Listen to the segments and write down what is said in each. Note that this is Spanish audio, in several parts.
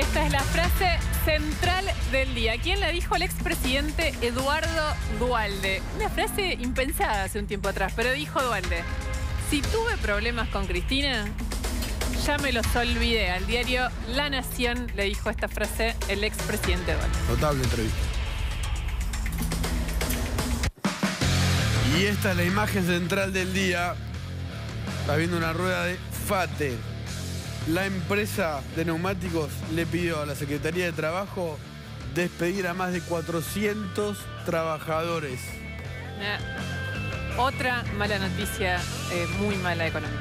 Esta es la frase central del día. ¿Quién la dijo? El expresidente Eduardo Duhalde. Una frase impensada hace un tiempo atrás, pero dijo Duhalde: si tuve problemas con Cristina, ya me los olvidé. Al diario La Nación le dijo esta frase el expresidente Duhalde. Notable entrevista. Y esta es la imagen central del día. Está viendo una rueda de FATE. La empresa de neumáticos le pidió a la Secretaría de Trabajo despedir a más de 400 trabajadores. Otra mala noticia, muy mala económica.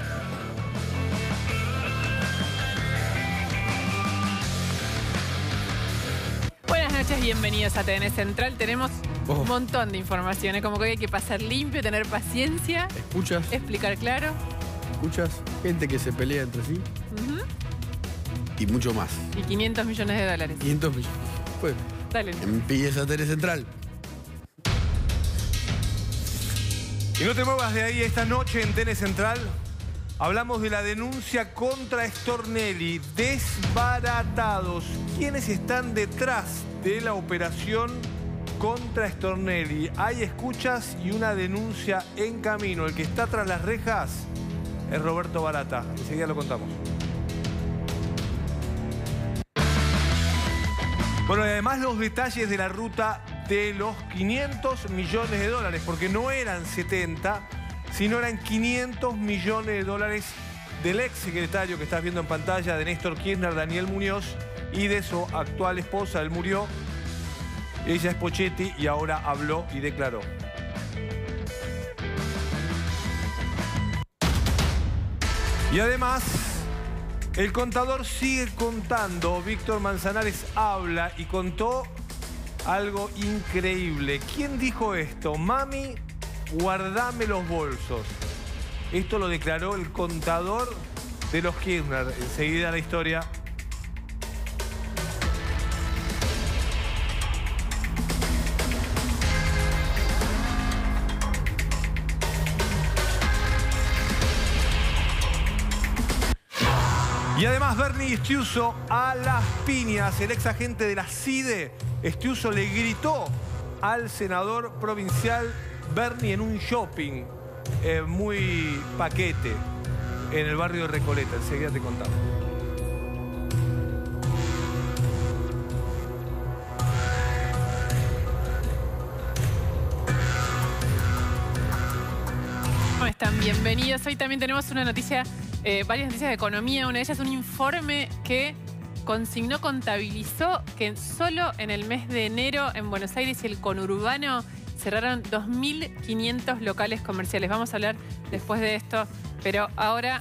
Buenas noches, bienvenidos a TN Central. Tenemos un montón de información, como que hoy hay que pasar limpio, tener paciencia. ¿Escuchas? Explicar claro. ¿Escuchas? Gente que se pelea entre sí. Y mucho más. Y 500 millones de dólares. 500 millones. Pues, dale. Empieza TN Central. Y no te muevas de ahí. Esta noche en TN Central hablamos de la denuncia contra Stornelli. Desbaratados. ¿Quiénes están detrás de la operación contra Stornelli? Hay escuchas y una denuncia en camino. El que está tras las rejas es Roberto Barata. Enseguida lo contamos. Bueno, y además los detalles de la ruta de los 500 millones de dólares, porque no eran 70, sino eran 500 millones de dólares del ex secretario que estás viendo en pantalla, de Néstor Kirchner, Daniel Muñoz, y de su actual esposa. Él murió, ella es Pochetti, y ahora habló y declaró. Y además, el contador sigue contando. Víctor Manzanares habla y contó algo increíble. ¿Quién dijo esto? Mami, guardame los bolsos. Esto lo declaró el contador de los Kirchner. Enseguida la historia. Y además Bernie Estiuso a las piñas. El ex agente de la CIDE, Estiuso, le gritó al senador provincial Bernie en un shopping muy paquete en el barrio de Recoleta. Enseguida te contamos. ¿Cómo están? Bienvenidos. Hoy también tenemos una noticia, varias noticias de economía. Una de ellas, un informe que contabilizó que solo en el mes de enero en Buenos Aires y el conurbano cerraron 2.500 locales comerciales. Vamos a hablar después de esto, pero ahora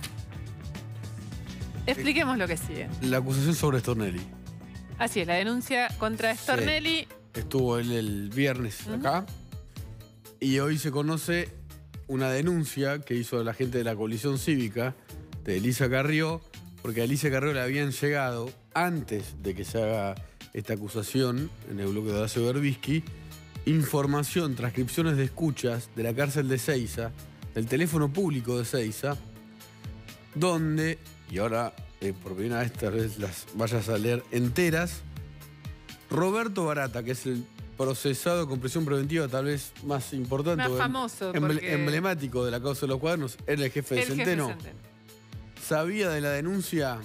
expliquemos lo que sigue. La acusación sobre Stornelli. Así es, la denuncia contra Stornelli. Sí. Estuvo él el viernes acá y hoy se conoce una denuncia que hizo la gente de la coalición cívica, de Elisa Carrió, porque a Elisa Carrió le habían llegado, antes de que se haga esta acusación en el bloque de Horacio Berbisky, información, transcripciones de escuchas de la cárcel de Seiza, del teléfono público de Seiza, donde, y ahora por primera vez tal vez las vayas a leer enteras, Roberto Barata, que es el procesado con prisión preventiva tal vez más importante, más famoso, emblemático de la causa de los cuadernos, era el jefe de Centeno. Sabía de la denuncia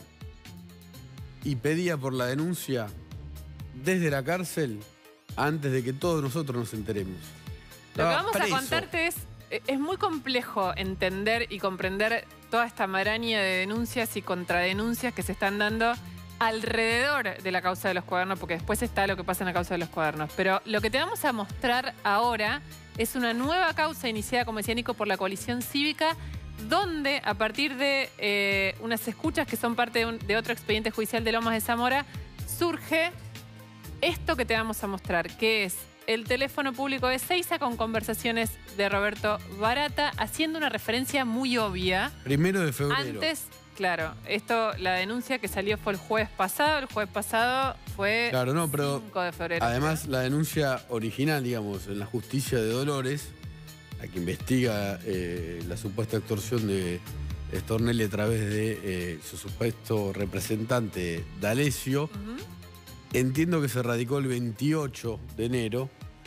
y pedía por la denuncia desde la cárcel antes de que todos nosotros nos enteremos. Lo que vamos a contarte es muy complejo entender y comprender toda esta maraña de denuncias y contradenuncias que se están dando alrededor de la causa de los cuadernos, porque después está lo que pasa en la causa de los cuadernos. Pero lo que te vamos a mostrar ahora es una nueva causa iniciada, como decía Nico, por la coalición cívica, donde a partir de unas escuchas que son parte de otro expediente judicial de Lomas de Zamora, surge esto que te vamos a mostrar, que es el teléfono público de Seiza con conversaciones de Roberto Barata, haciendo una referencia muy obvia. 1 de febrero. Antes, claro, la denuncia que salió fue el jueves pasado fue claro, no, pero 5 de febrero. Además, la denuncia original, digamos, en la justicia de Dolores, la que investiga la supuesta extorsión de Stornelli a través de su supuesto representante D'Alessio. Entiendo que se radicó el 28 de enero,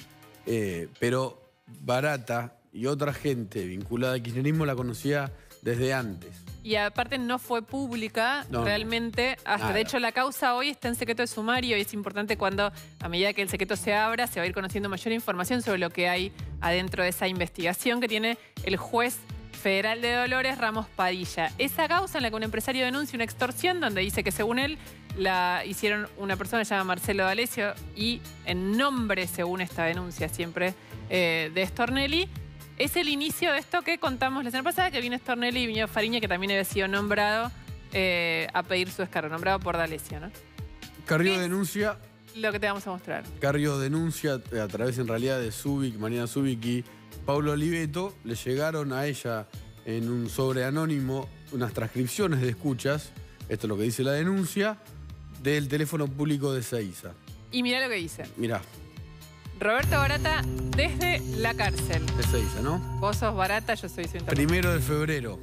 pero Barata y otra gente vinculada al kirchnerismo la conocía desde antes. Y aparte no fue pública realmente, hasta nada. De hecho la causa hoy está en secreto de sumario y es importante cuando a medida que el secreto se abra se va a ir conociendo mayor información sobre lo que hay adentro de esa investigación que tiene el juez federal de Dolores, Ramos Padilla. Esa causa en la que un empresario denuncia una extorsión donde dice que según él la hicieron una persona llamada Marcelo D'Alessio y en nombre, según esta denuncia siempre, de Stornelli. Es el inicio de esto que contamos la semana pasada, que vino Stornelli y vino Fariña, que también había sido nombrado a pedir su descargo, nombrado por D'Alessio, ¿no? Carrió denuncia. Lo que te vamos a mostrar. Carrió denuncia a través en realidad de Zubik, Mariana Zubik y Paulo Oliveto. Le llegaron a ella en un sobre anónimo unas transcripciones de escuchas, esto es lo que dice la denuncia, del teléfono público de Ezeiza. Y mirá lo que dice. Mirá. Roberto Barata desde la cárcel. De Ezeiza, ¿no? Vos sos Barata, yo soy su interlocutor. 1 de febrero.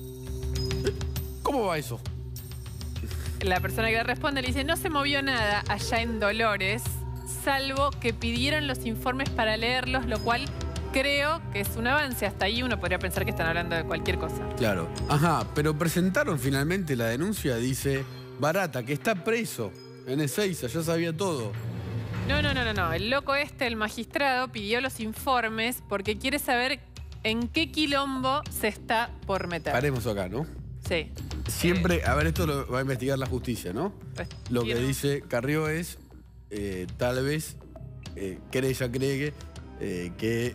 ¿Cómo va eso? La persona que le responde le dice, no se movió nada allá en Dolores, salvo que pidieron los informes para leerlos, lo cual creo que es un avance. Hasta ahí uno podría pensar que están hablando de cualquier cosa. Claro. Ajá, pero presentaron finalmente la denuncia, dice Barata, que está preso en Ezeiza, ya sabía todo. No. El loco el magistrado, pidió los informes porque quiere saber en qué quilombo se está por meter. Paremos acá, ¿no? Sí. Siempre, a ver, esto lo va a investigar la justicia, ¿no? Lo que dice Carrió es, tal vez, ella cree que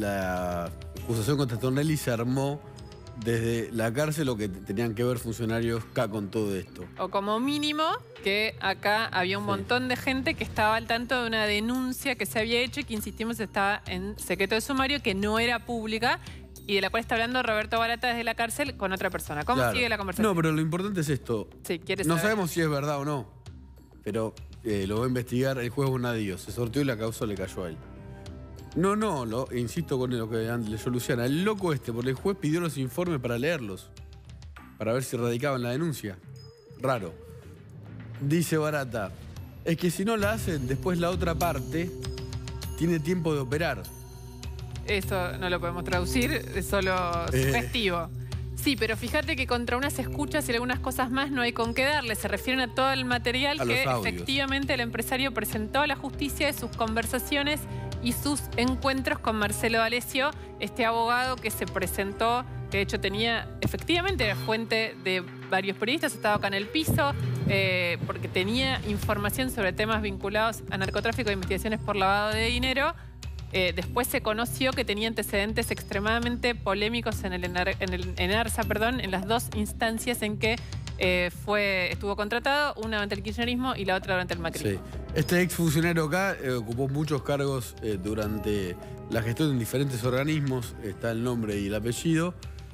la acusación contra Stornelli se armó desde la cárcel o que tenían que ver funcionarios acá con todo esto. O como mínimo, que acá había un montón de gente que estaba al tanto de una denuncia que se había hecho y que, insistimos, estaba en secreto de sumario, que no era pública y de la cual está hablando Roberto Barata desde la cárcel con otra persona. ¿Cómo sigue la conversación? No, pero lo importante es esto. Sí, ¿quieres no saber? sabemos si es verdad o no, pero lo va a investigar el juez Bonadío. Se sorteó y la causa le cayó a él. No, insisto con lo que leyó Luciana. El loco porque el juez pidió los informes para leerlos, para ver si radicaban la denuncia. Raro. Dice Barata, es que si no la hacen, después la otra parte tiene tiempo de operar. Eso no lo podemos traducir, es solo sugestivo. Sí, pero fíjate que contra unas escuchas y algunas cosas más no hay con qué darle. Se refieren a todo el material que efectivamente el empresario presentó a la justicia de sus conversaciones y sus encuentros con Marcelo D'Alessio, este abogado que se presentó, que de hecho efectivamente era fuente de varios periodistas, estaba acá en el piso, porque tenía información sobre temas vinculados a narcotráfico e investigaciones por lavado de dinero. Después se conoció que tenía antecedentes extremadamente polémicos en ENARSA, en las dos instancias en que estuvo contratado, una durante el kirchnerismo y la otra durante el macrismo. Sí. Este exfuncionario acá ocupó muchos cargos durante la gestión en diferentes organismos, está el nombre y el apellido,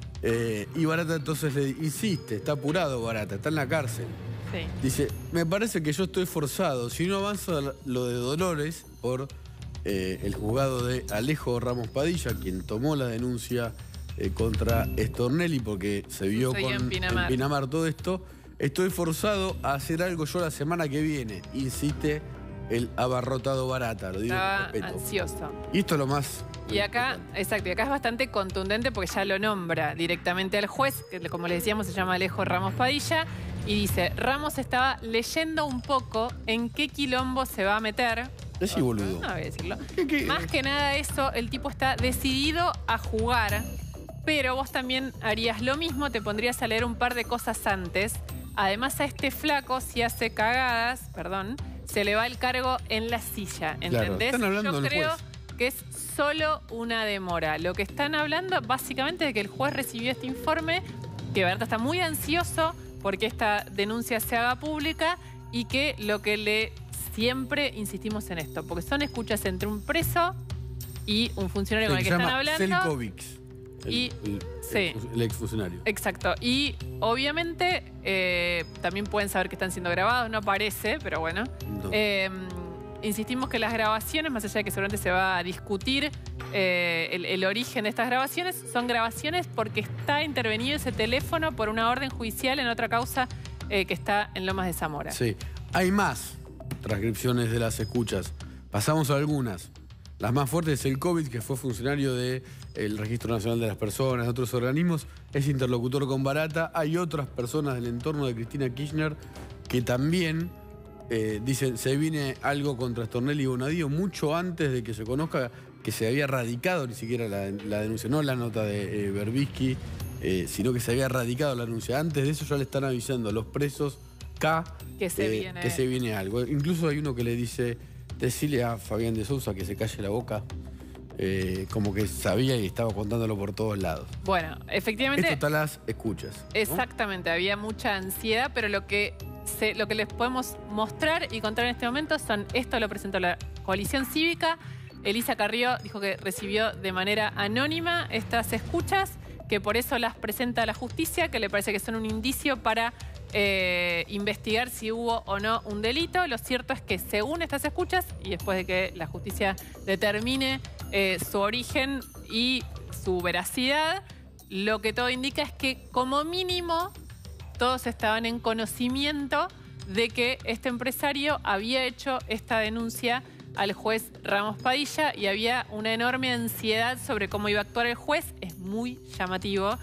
y Barata entonces le insiste, está apurado Barata, está en la cárcel. Sí. Dice, me parece que yo estoy forzado, si no avanza lo de Dolores por el juzgado de Alejo Ramos Padilla, quien tomó la denuncia contra Stornelli porque se vio en Pinamar todo esto, estoy forzado a hacer algo yo la semana que viene, insiste el abarrotado Barata, lo digo con respeto. Ansioso. Y esto es lo más... Y acá, exacto, y acá es bastante contundente porque ya lo nombra directamente al juez, que como les decíamos se llama Alejo Ramos Padilla, y dice, Ramos estaba leyendo un poco en qué quilombo se va a meter. Decí, boludo. No voy a decirlo. Más que nada eso, el tipo está decidido a jugar, pero vos también harías lo mismo, te pondrías a leer un par de cosas antes. Además a este flaco, si hace cagadas, se le va el cargo en la silla, ¿entendés? Claro, están hablando Yo del creo juez. que es solo una demora. Lo que están hablando básicamente es de que el juez recibió este informe, que Berta está muy ansioso porque esta denuncia se haga pública y que lo que siempre insistimos en esto, porque son escuchas entre un preso y un funcionario con el que están hablando. Selkovics, el exfuncionario. Exacto. Y obviamente también pueden saber que están siendo grabados, no parece, pero bueno. No. insistimos que las grabaciones, más allá de que seguramente se va a discutir el origen de estas grabaciones, son grabaciones porque está intervenido ese teléfono por una orden judicial en otra causa que está en Lomas de Zamora. Sí, hay más transcripciones de las escuchas. Pasamos a algunas. Las más fuertes es el COVID, que fue funcionario del Registro Nacional de las Personas, de otros organismos, es interlocutor con Barata. Hay otras personas del entorno de Cristina Kirchner que también dicen, se viene algo contra Stornelli y Bonadío mucho antes de que se conozca que se había radicado ni siquiera la denuncia, no la nota de Berbisky, sino que se había radicado la denuncia. Antes de eso ya le están avisando a los presos que se viene algo. Incluso hay uno que le dice, decile a Fabián de Sousa que se calle la boca, como que sabía y estaba contándolo por todos lados. Bueno, efectivamente... Esto está las escuchas, ¿no? Exactamente, había mucha ansiedad, pero lo que les podemos mostrar y contar en este momento son, esto lo presentó la coalición cívica. Elisa Carrió dijo que recibió de manera anónima estas escuchas, que por eso las presenta a la justicia, que le parece que son un indicio para investigar si hubo o no un delito. Lo cierto es que según estas escuchas, y después de que la justicia determine su origen y su veracidad, lo que todo indica es que como mínimo todos estaban en conocimiento de que este empresario había hecho esta denuncia al juez Ramos Padilla y había una enorme ansiedad sobre cómo iba a actuar el juez. Es muy llamativo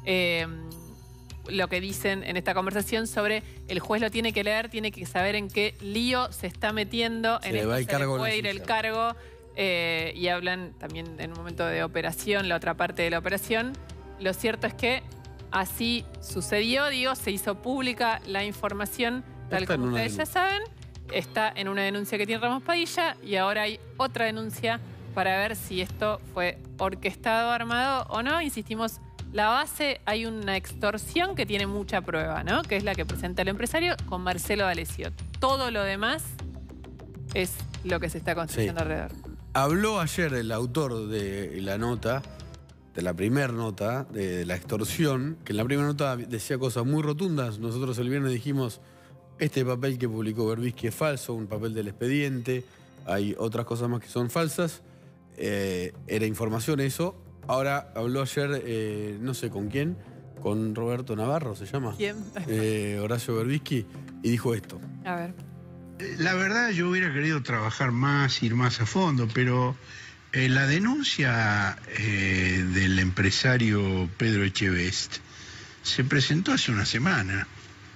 lo que dicen en esta conversación sobre el juez lo tiene que leer, tiene que saber en qué lío se está metiendo, en esto se le puede ir el cargo, y hablan también en un momento de operación, la otra parte de la operación. Lo cierto es que así sucedió, digo, se hizo pública la información, tal como ustedes ya saben. Está en una denuncia que tiene Ramos Padilla y ahora hay otra denuncia para ver si esto fue orquestado, armado o no. Insistimos, la base, hay una extorsión que tiene mucha prueba, ¿no? Que es la que presenta el empresario con Marcelo D'Alessio. Todo lo demás es lo que se está construyendo alrededor. Habló ayer el autor de la nota, de la primera nota, de la extorsión, que en la primera nota decía cosas muy rotundas. Nosotros el viernes dijimos, este papel que publicó Berbisky es falso, un papel del expediente, hay otras cosas más que son falsas. Era información eso. Ahora habló ayer, no sé con quién, con Roberto Navarro, ¿se llama? ¿Quién? Horacio Berbisky, y dijo esto. A ver. La verdad yo hubiera querido trabajar más, ir más a fondo, pero la denuncia del empresario Pedro Echevest se presentó hace una semana.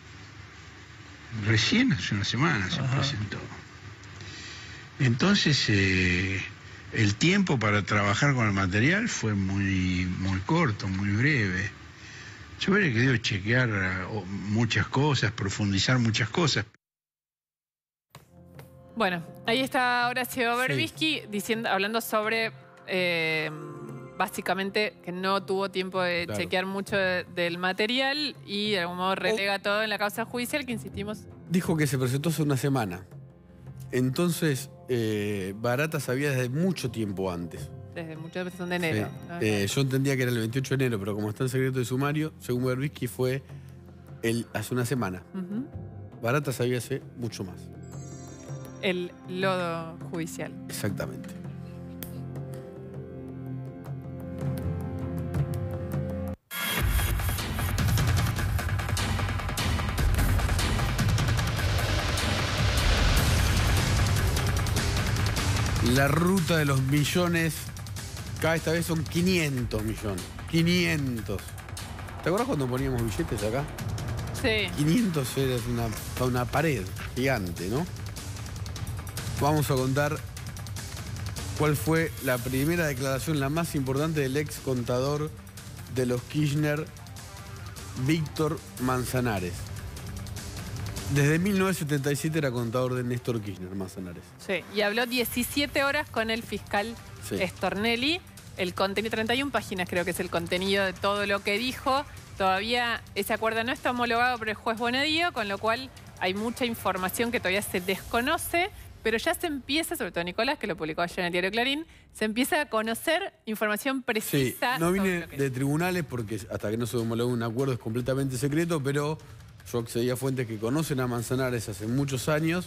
Recién hace una semana se presentó. Entonces el tiempo para trabajar con el material fue muy corto, muy breve. Yo hubiera querido chequear muchas cosas, profundizar muchas cosas. Bueno, ahí está Horacio Berbisky hablando sobre básicamente que no tuvo tiempo de chequear mucho del material y de algún modo relega todo en la causa judicial que insistimos. Dijo que se presentó hace una semana. Entonces, Barata sabía desde mucho tiempo antes. Desde muchas veces son de enero. Sí. ¿No? Yo entendía que era el 28 de enero, pero como está en secreto de sumario, según Berbisky fue hace una semana. Barata sabía hace mucho más. El lodo judicial. Exactamente. La ruta de los millones, esta vez son 500 millones. 500. ¿Te acuerdas cuando poníamos billetes acá? Sí. 500 era una pared gigante, ¿no? Vamos a contar cuál fue la primera declaración, la más importante del ex contador de los Kirchner, Víctor Manzanares. Desde 1977 era contador de Néstor Kirchner, Manzanares. Sí, y habló 17 horas con el fiscal Stornelli. El contenido, 31 páginas creo que es el contenido de todo lo que dijo. Todavía ese acuerdo no está homologado por el juez Bonadío, con lo cual hay mucha información que todavía se desconoce, pero ya se empieza, sobre todo Nicolás, que lo publicó ayer en el diario Clarín, se empieza a conocer información precisa. Sí, no vine de tribunales porque hasta que no se homologó un acuerdo es completamente secreto, pero yo accedí a fuentes que conocen a Manzanares hace muchos años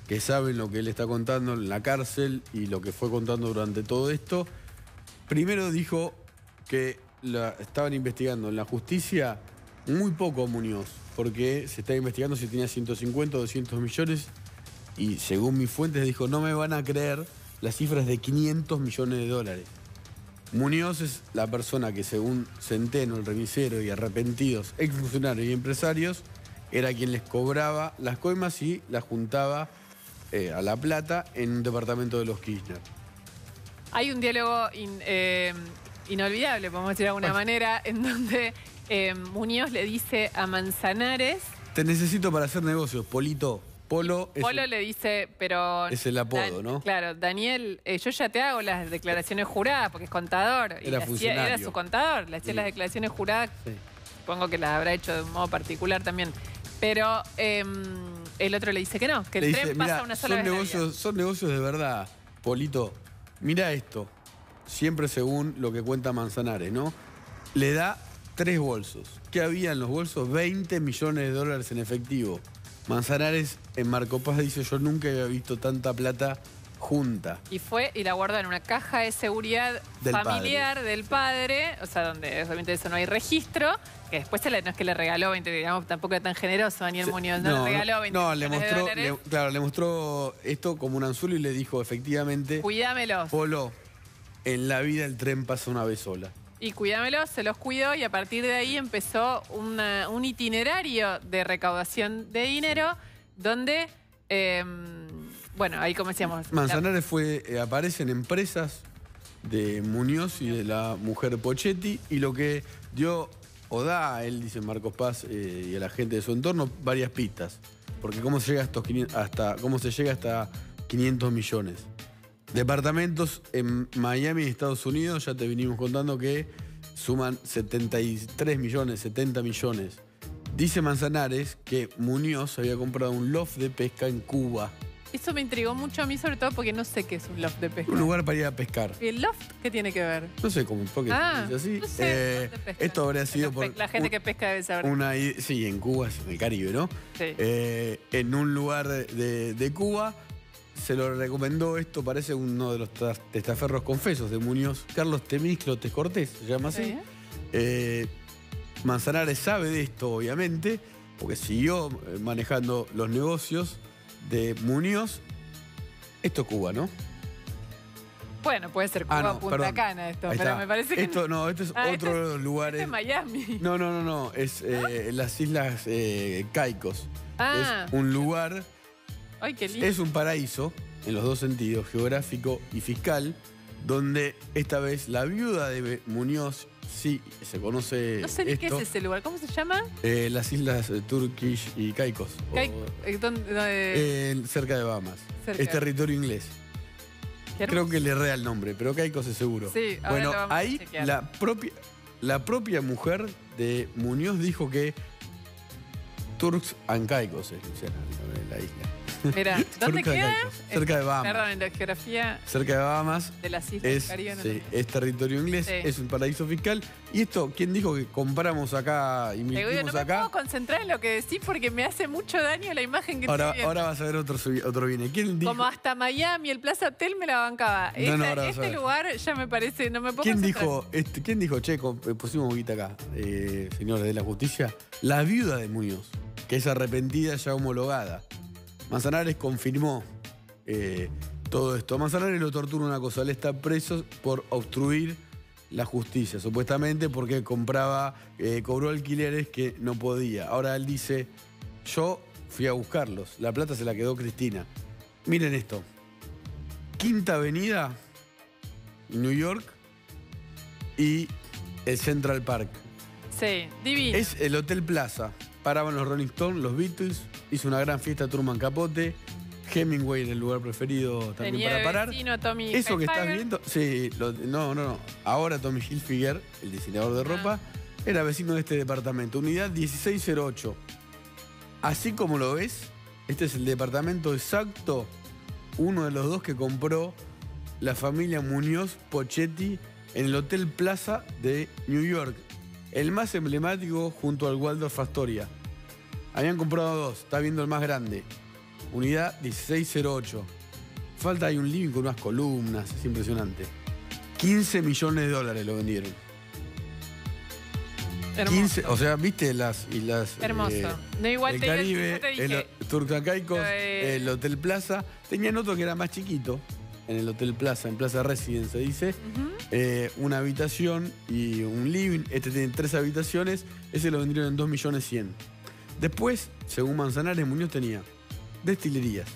que saben lo que él está contando en la cárcel y lo que fue contando durante todo esto. Primero dijo que estaban investigando en la justicia muy poco a Muñoz, porque se estaba investigando si tenía 150 o 200 millones y según mis fuentes dijo, no me van a creer las cifras de 500 millones de dólares. Muñoz es la persona que según Centeno, el remisero y arrepentidos exfuncionarios y empresarios, era quien les cobraba las coimas y las juntaba a la plata en un departamento de los Kirchner. Hay un diálogo inolvidable, podemos decir de alguna manera, en donde Muñoz le dice a Manzanares... Te necesito para hacer negocios, Polito. Polo le dice, pero... Es el apodo, ¿no? Claro, Daniel, yo ya te hago las declaraciones juradas porque es contador. Era su contador, le hacía las declaraciones juradas. Sí. Supongo que las habrá hecho de un modo particular también. Pero el otro le dice que no, que el tren pasa una sola vez. Son negocios de verdad, Polito. Mira esto, siempre según lo que cuenta Manzanares, ¿no? Le da 3 bolsos. ¿Qué había en los bolsos? 20 millones de dólares en efectivo. Manzanares en Marco Paz dice, yo nunca había visto tanta plata junta. Y fue y la guardó en una caja de seguridad familiar del padre, o sea, donde obviamente de eso no hay registro, que después no es que le regaló 20, digamos, tampoco era tan generoso Daniel Muñoz, no le regaló 20 millones de dólares. Claro, le mostró esto como un anzuelo y le dijo, efectivamente, cuídamelos. Polo, en la vida el tren pasa una vez sola. Y cuídamelos, se los cuidó y a partir de ahí empezó un itinerario de recaudación de dinero donde, bueno, ahí como decíamos... Manzanares aparece en empresas de Muñoz y de la mujer Pochetti y lo que dio o da a él, dice Marcos Paz, y a la gente de su entorno, varias pistas. Porque cómo se llega hasta 500 millones. Departamentos en Miami y Estados Unidos, ya te venimos contando que suman 73 millones, 70 millones. Dice Manzanares que Muñoz había comprado un loft de pesca en Cuba. Eso me intrigó mucho a mí, sobre todo porque no sé qué es un loft de pesca. Un lugar para ir a pescar. ¿Y el loft qué tiene que ver? No sé cómo, porque es así. No sé, esto habría sido por... La gente que pesca debe saber. Sí, en Cuba, en el Caribe, ¿no? Sí. En un lugar de Cuba... Se lo recomendó, esto parece uno de los testaferros confesos de Muñoz, Carlos Temístocles Cortés, se llama así. Sí. Manzanares sabe de esto, obviamente, porque siguió manejando los negocios de Muñoz. Esto es Cuba, ¿no? Bueno, puede ser Cuba o Punta Cana esto, pero me parece que... Esto es otro de los lugares... Este es Miami. No, es las Islas Caicos. Es un lugar... Ay, qué lindo. Es un paraíso, en los dos sentidos, geográfico y fiscal, donde esta vez la viuda de Muñoz, sí, se conoce. No sé ni qué es ese lugar, ¿cómo se llama? Las Islas Turkish y Caicos. Cerca de Bahamas. Es territorio inglés. Creo que le erré el nombre, pero Caicos es seguro. Sí, bueno, ahí la propia mujer de Muñoz dijo que Turks and Caicos es la isla. Mira, ¿dónde queda? Cerca de Bahamas. Perdón, en la geografía. Cerca de Bahamas. De las Islas Caribe. Sí, es territorio inglés, es un paraíso fiscal. Y esto, ¿quién dijo que compramos acá, invertimos acá? No me puedo concentrar en lo que decís porque me hace mucho daño la imagen que estoy viendo. Ahora vas a ver otro viene. ¿Quién dijo? Como hasta Miami, el Plaza Hotel me la bancaba. Este lugar ya me parece, no me puedo concentrar. ¿Quién dijo, che, pusimos guita acá, señores de la justicia? La viuda de Muñoz, que es arrepentida ya homologada. Manzanares confirmó todo esto. A Manzanares lo tortura una cosa, él está preso por obstruir la justicia, supuestamente porque cobró alquileres que no podía. Ahora él dice, yo fui a buscarlos, la plata se la quedó Cristina. Miren esto, Quinta Avenida, New York y el Central Park. Sí, divino. Es el Hotel Plaza. Paraban los Rolling Stones, los Beatles, hizo una gran fiesta Truman Capote, Hemingway en el lugar preferido también para parar. Eso que estás viendo, sí, no. Ahora Tommy Hilfiger, el diseñador de ropa, era vecino de este departamento, unidad 1608. Así como lo ves, este es el departamento exacto, uno de los dos que compró la familia Muñoz Pochetti en el Hotel Plaza de New York. El más emblemático junto al Waldorf Astoria. Habían comprado dos, está viendo el más grande. unidad 1608. Falta ahí un living con unas columnas, es impresionante. 15 millones de dólares lo vendieron. Hermoso. 15, o sea, viste las islas Hermoso. No, igual el te Caribe, yo te dije, Turcacaicos, el Hotel Plaza. Tenían otro que era más chiquito, en el Hotel Plaza, en Plaza Residence se dice. Una habitación y un living. Este tiene 3 habitaciones. Ese lo vendieron en 2.100.000. Después, según Manzanares, Muñoz tenía destilerías,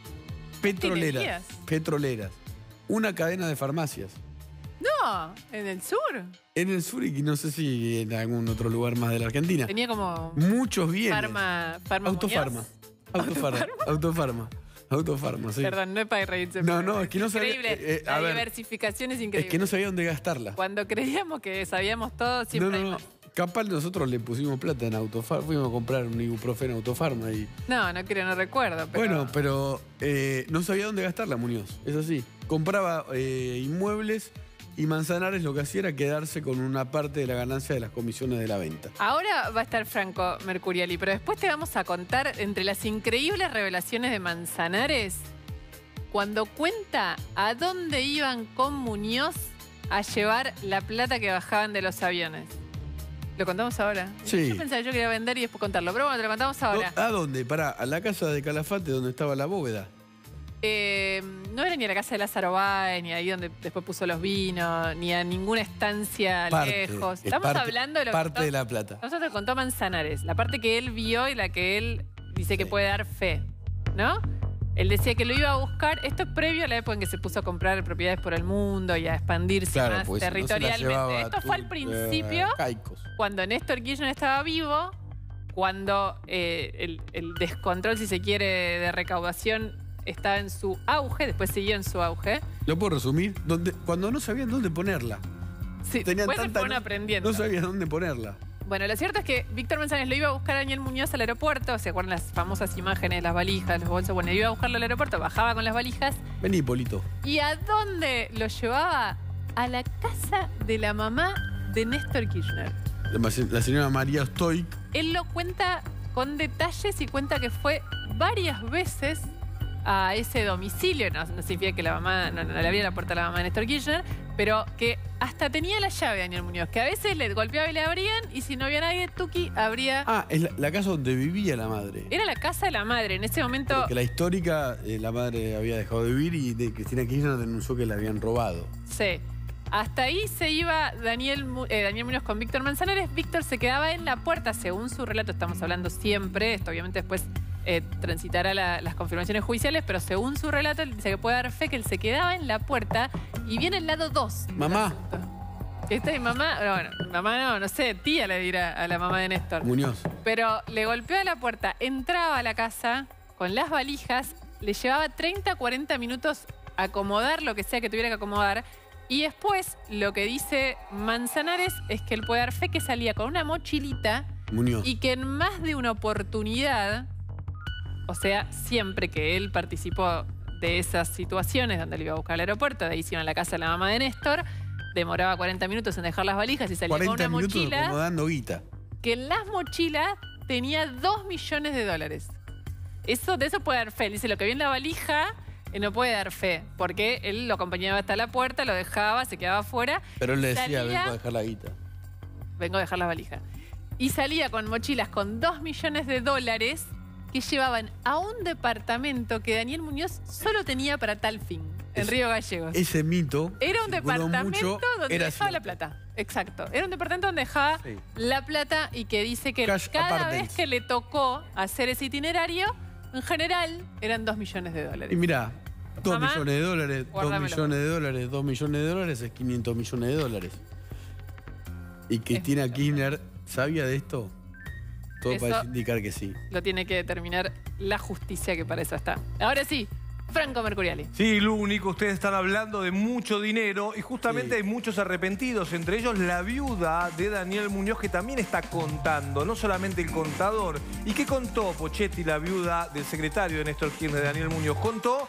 petroleras, una cadena de farmacias. No, en el sur. En el sur y no sé si en algún otro lugar más de la Argentina. Tenía como Muchos bienes. Autofarma, sí. Perdón, no es para reírse. No, es que no sabía. Increíble. La diversificación es increíble. Es que no sabía dónde gastarla. Cuando creíamos que sabíamos todo, siempre hay más. Capaz nosotros le pusimos plata en Autofarma. Fuimos a comprar un ibuprofeno Autofarma y. No recuerdo. Pero... Bueno, pero no sabía dónde gastarla, Muñoz. Es así. Compraba inmuebles y Manzanares lo que hacía era quedarse con una parte de la ganancia de las comisiones de la venta. Ahora va a estar Franco Mercuriali, pero después te vamos a contar entre las increíbles revelaciones de Manzanares cuando cuenta a dónde iban con Muñoz a llevar la plata que bajaban de los aviones. ¿Lo contamos ahora? Sí. Yo pensaba que yo quería vender y después contarlo, pero bueno, te lo contamos ahora. ¿A dónde? Pará, a la casa de Calafate donde estaba la bóveda. No era ni a la casa de Lázaro Báez, ni ahí donde después puso los vinos, ni a ninguna estancia lejos. Estamos hablando de lo parte de la plata. Nosotros contó Manzanares, la parte que él vio y la que él dice que puede dar fe, ¿no? Él decía que lo iba a buscar, esto es previo a la época en que se puso a comprar propiedades por el mundo y a expandirse más pues, territorialmente. Esto fue al principio, cuando Néstor Kirchner estaba vivo, cuando el descontrol, si se quiere, de recaudación estaba en su auge, después siguió en su auge. ¿Lo puedo resumir? Cuando no sabían dónde ponerla. Sí, después se fueron aprendiendo. No sabían dónde ponerla. Bueno, lo cierto es que Víctor Manzanares lo iba a buscar a Daniel Muñoz al aeropuerto. ¿Se acuerdan las famosas imágenes, las valijas, los bolsos? Bueno, iba a buscarlo al aeropuerto, bajaba con las valijas. Vení, Polito. ¿Y a dónde lo llevaba? A la casa de la mamá de Néstor Kirchner. La señora María Stoik. Él lo cuenta con detalles y cuenta que fue varias veces a ese domicilio. No significa que la mamá no le abría la puerta a la mamá de Néstor Kirchner, pero que hasta tenía la llave Daniel Muñoz, que a veces le golpeaba y le abrían, y si no había nadie, Tuki abría. Ah, es la casa donde vivía la madre. Era la casa de la madre. En ese momento. Porque la histórica, la madre había dejado de vivir y Cristina Kirchner denunció que la habían robado. Sí. Hasta ahí se iba Daniel Muñoz con Víctor Manzanares. Víctor se quedaba en la puerta, según su relato. Estamos hablando siempre. Esto obviamente después transitará las confirmaciones judiciales, pero según su relato, él dice que puede dar fe que él se quedaba en la puerta y viene el lado 2. Mamá. Esta es mamá. Bueno, mamá no sé, tía le dirá a la mamá de Néstor. Muñoz. Pero le golpeó a la puerta, entraba a la casa con las valijas, le llevaba 30, 40 minutos acomodar lo que sea que tuviera que acomodar. Y después, lo que dice Manzanares es que él puede dar fe que salía con una mochilita Muñoz. Y que en más de una oportunidad, o sea, siempre que él participó de esas situaciones donde le iba a buscar al aeropuerto, de ahí se iba a la casa de la mamá de Néstor, demoraba 40 minutos en dejar las valijas y salía con una mochila. 40 minutos acomodando guita. Que en las mochilas tenía $2 millones. De eso puede dar fe. Él dice, lo que vi en la valija no puede dar fe, porque él lo acompañaba hasta la puerta, lo dejaba, se quedaba afuera. Pero él le decía, vengo a dejar la guita. Vengo a dejar las valijas. Y salía con mochilas con $2 millones que llevaban a un departamento que Daniel Muñoz solo tenía para tal fin, en Río Gallegos. Ese mito era un departamento donde dejaba cierto. la plata. Exacto. Era un departamento donde dejaba la plata y que dice que cada vez que le tocó hacer ese itinerario, en general, eran $2 millones. Y mirá, $2 millones, $2 millones, $2 millones es $500 millones. Y Cristina Kirchner sabía de esto. Todo parece indicar que sí. Lo tiene que determinar la justicia, que para eso está. Ahora sí, Franco Mercuriali. Sí, Lu, Nico, ustedes están hablando de mucho dinero y justamente hay muchos arrepentidos, entre ellos la viuda de Daniel Muñoz, que también está contando, no solamente el contador. ¿Y qué contó Pochetti, la viuda del secretario de Néstor Kirchner, Daniel Muñoz? Contó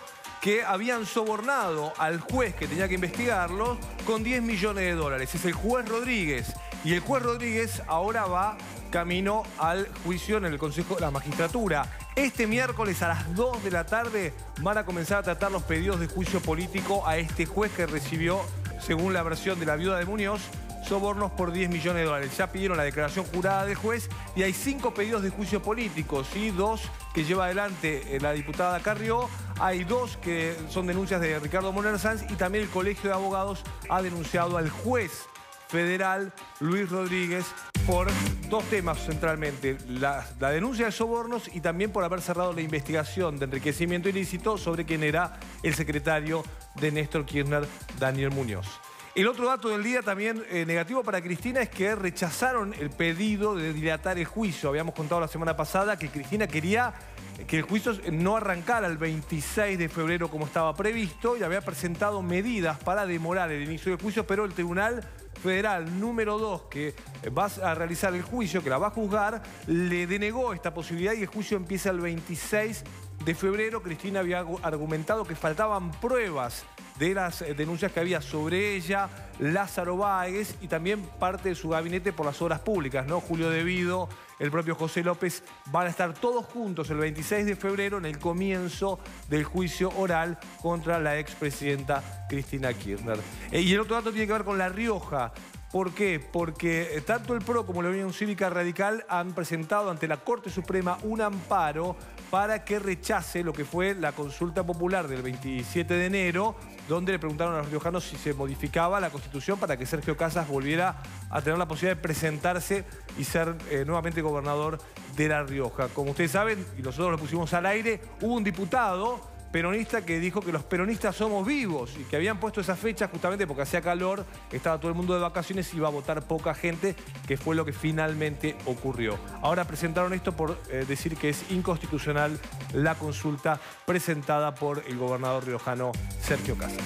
que habían sobornado al juez que tenía que investigarlos con 10 millones de dólares. Es el juez Rodríguez. Y el juez Rodríguez ahora va camino al juicio en el Consejo de la Magistratura. Este miércoles a las 2 de la tarde van a comenzar a tratar los pedidos de juicio político a este juez que recibió, según la versión de la viuda de Muñoz, sobornos por 10 millones de dólares. Ya pidieron la declaración jurada del juez y hay 5 pedidos de juicio político, ¿sí? 2 que lleva adelante la diputada Carrió, hay 2 que son denuncias de Ricardo Monner Sanz y también el Colegio de Abogados ha denunciado al juez federal Luis Rodríguez por 2 temas centralmente, la denuncia de sobornos y también por haber cerrado la investigación de enriquecimiento ilícito sobre quién era el secretario de Néstor Kirchner, Daniel Muñoz. El otro dato del día también negativo para Cristina es que rechazaron el pedido de dilatar el juicio. Habíamos contado la semana pasada que Cristina quería que el juicio no arrancara el 26 de febrero como estaba previsto y había presentado medidas para demorar el inicio del juicio, pero el Tribunal Federal número 2, que va a realizar el juicio, que la va a juzgar, le denegó esta posibilidad y el juicio empieza el 26 de febrero. Cristina había argumentado que faltaban pruebas de las denuncias que había sobre ella, Lázaro Báez y también parte de su gabinete por las obras públicas, ¿no? Julio De Vido, el propio José López, van a estar todos juntos el 26 de febrero en el comienzo del juicio oral contra la expresidenta Cristina Kirchner. Y el otro dato tiene que ver con La Rioja. ¿Por qué? Porque tanto el PRO como la Unión Cívica Radical han presentado ante la Corte Suprema un amparo para que rechace lo que fue la consulta popular del 27 de enero, donde le preguntaron a los riojanos si se modificaba la Constitución para que Sergio Casas volviera a tener la posibilidad de presentarse y ser nuevamente gobernador de La Rioja. Como ustedes saben, y nosotros lo pusimos al aire, hubo un diputado peronista que dijo que los peronistas somos vivos y que habían puesto esa fecha justamente porque hacía calor, estaba todo el mundo de vacaciones y iba a votar poca gente, que fue lo que finalmente ocurrió. Ahora presentaron esto por decir que es inconstitucional la consulta presentada por el gobernador riojano Sergio Casas.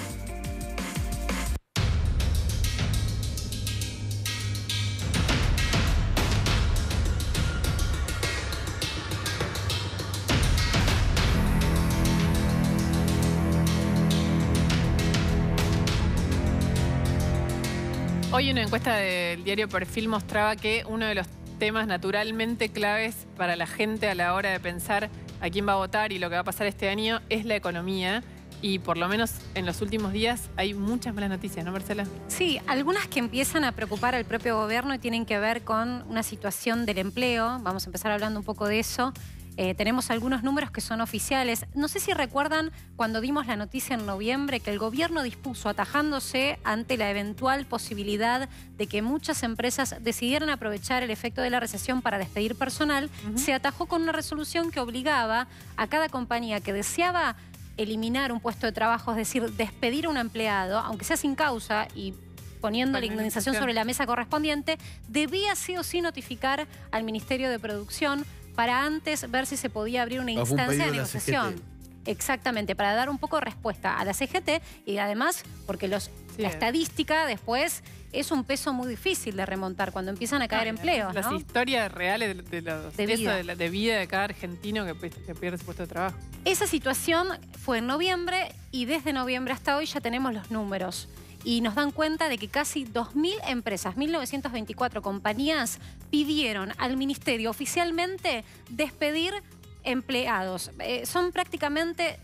Hoy una encuesta del diario Perfil mostraba que uno de los temas naturalmente claves para la gente a la hora de pensar a quién va a votar y lo que va a pasar este año es la economía. Y por lo menos en los últimos días hay muchas malas noticias, ¿no, Marcela? Sí, algunas que empiezan a preocupar al propio gobierno y tienen que ver con una situación del empleo. Vamos a empezar hablando un poco de eso. Tenemos algunos números que son oficiales. No sé si recuerdan cuando dimos la noticia en noviembre que el gobierno dispuso, atajándose ante la eventual posibilidad de que muchas empresas decidieran aprovechar el efecto de la recesión para despedir personal, se atajó con una resolución que obligaba a cada compañía que deseaba eliminar un puesto de trabajo, es decir, despedir a un empleado, aunque sea sin causa y poniendo la indemnización sobre la mesa correspondiente, debía sí o sí notificar al Ministerio de Producción para antes ver si se podía abrir una instancia de negociación. Exactamente, para dar un poco de respuesta a la CGT y además porque la estadística después es un peso muy difícil de remontar cuando empiezan a caer empleos, ¿no? Las historias reales de vida de cada argentino que pierde su puesto de trabajo. Esa situación fue en noviembre y desde noviembre hasta hoy ya tenemos los números. Y nos dan cuenta de que casi 2.000 empresas, 1.924 compañías, pidieron al Ministerio oficialmente despedir empleados. Son prácticamente